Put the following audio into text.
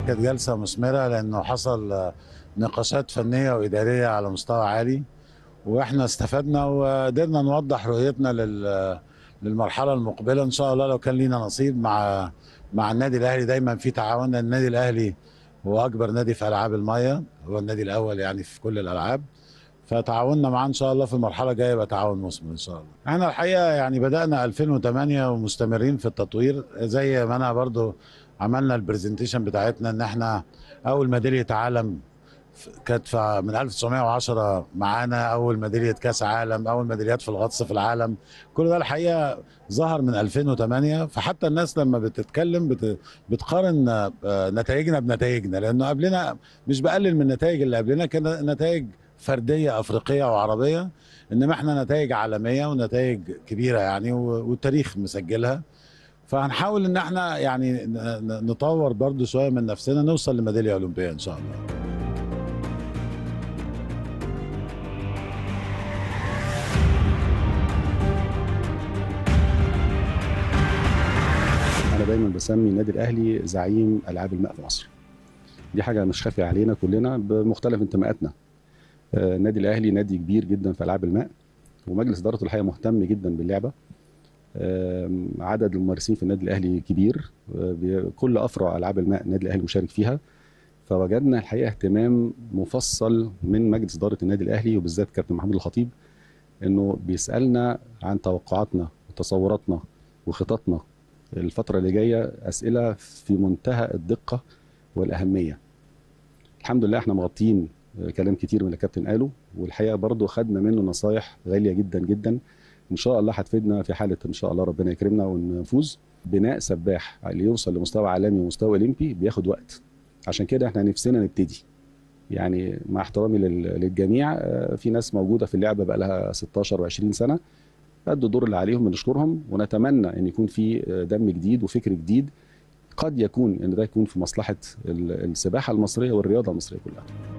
كانت جلسة مثمرة لأنه حصل نقاشات فنية وإدارية على مستوى عالي، وإحنا استفدنا وقدرنا نوضح رؤيتنا للمرحلة المقبلة إن شاء الله. لو كان لينا نصيب مع النادي الأهلي، دايما في تعاون، لأن النادي الأهلي هو أكبر نادي في ألعاب المية، هو النادي الأول يعني في كل الألعاب. فتعاوننا معاه ان شاء الله في المرحله الجايه يبقى تعاون مثمر ان شاء الله. احنا الحقيقه يعني بدانا 2008 ومستمرين في التطوير، زي ما انا برضو عملنا البرزنتيشن بتاعتنا ان احنا اول ميداليه عالم كانت من 1910 معانا، اول ميداليه كاس عالم، اول ميداليات في الغطس في العالم. كل ده الحقيقه ظهر من 2008. فحتى الناس لما بتتكلم بتقارن نتائجنا بنتائجنا، لانه قبلنا مش بقلل من النتائج اللي قبلنا، كان نتائج فرديه افريقيه وعربيه، انما احنا نتائج عالميه ونتائج كبيره يعني، والتاريخ مسجلها. فهنحاول ان احنا يعني نطور برضو شويه من نفسنا، نوصل لميداليه اولمبيه ان شاء الله. أنا دايما بسمي النادي الأهلي زعيم ألعاب الماء في مصر. دي حاجة مش خافية علينا كلنا بمختلف انتماءاتنا. النادي الأهلي نادي كبير جدا في ألعاب الماء، ومجلس إدارته الحقيقة مهتم جدا باللعبة. عدد الممارسين في النادي الأهلي كبير، كل أفرع ألعاب الماء النادي الأهلي مشارك فيها. فوجدنا الحقيقة اهتمام مفصل من مجلس إدارة النادي الأهلي، وبالذات كابتن محمود الخطيب، إنه بيسألنا عن توقعاتنا وتصوراتنا وخططنا الفترة اللي جاية. أسئلة في منتهى الدقة والأهمية. الحمد لله احنا مغطيين كلام كتير من اللي الكابتن قاله، والحقيقة برضو خدنا منه نصايح غالية جدا جدا إن شاء الله هتفيدنا في حالة إن شاء الله ربنا يكرمنا ونفوز. بناء سباح اللي يوصل لمستوى عالمي ومستوى أولمبي بياخد وقت، عشان كده احنا نفسنا نبتدي. يعني مع احترامي للجميع، في ناس موجودة في اللعبة بقى لها 16 و20 سنة، أدوا الدور اللي عليهم، بنشكرهم ونتمنى ان يكون في دم جديد وفكر جديد، قد يكون ان ده يكون في مصلحه السباحه المصريه والرياضه المصريه كلها.